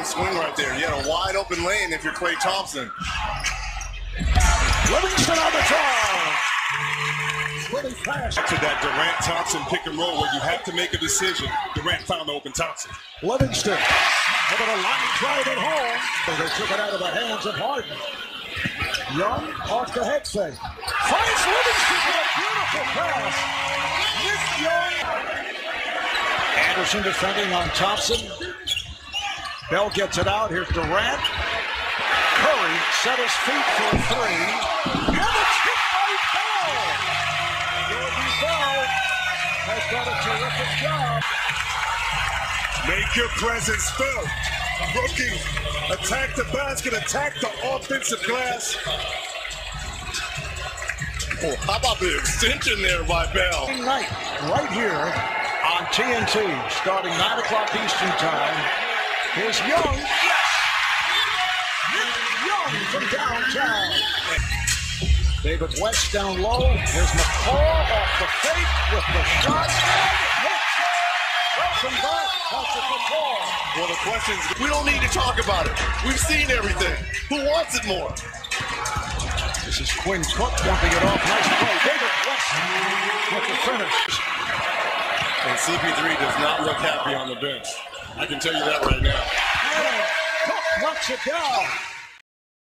swing right there. You had a wide open lane if you're Klay Thompson. Livingston on the draw. Really fast. To that Durant-Thompson pick and roll where you have to make a decision. Durant found the open Thompson. Livingston with a line drive at home. They took it out of the hands of Harden. Young off the head fake. Finds Livingston with a beautiful pass. Nick Young. Anderson defending on Thompson. Bell gets it out. Here's Durant. Curry set his feet for a three. And it's hit by Bell. Jordan Bell has done a terrific job. Make your presence felt. Rookie, attack the basket, attack the offensive glass. Oh, how about the extension there by Bell? Night, right here on TNT, starting 9 o'clock Eastern Time. Here's Young. Yes! Nick Young from downtown. David West down low. Here's McCall off the fake with the shot. Welcome back, Patrick McCall. Well, the question is, we don't need to talk about it. We've seen everything. Who wants it more? This is Quinn Cook dumping it off. Nice play. David West with the finish. And CP3 does not look happy on the bench. I can tell you that right now. And Cook knocks it down.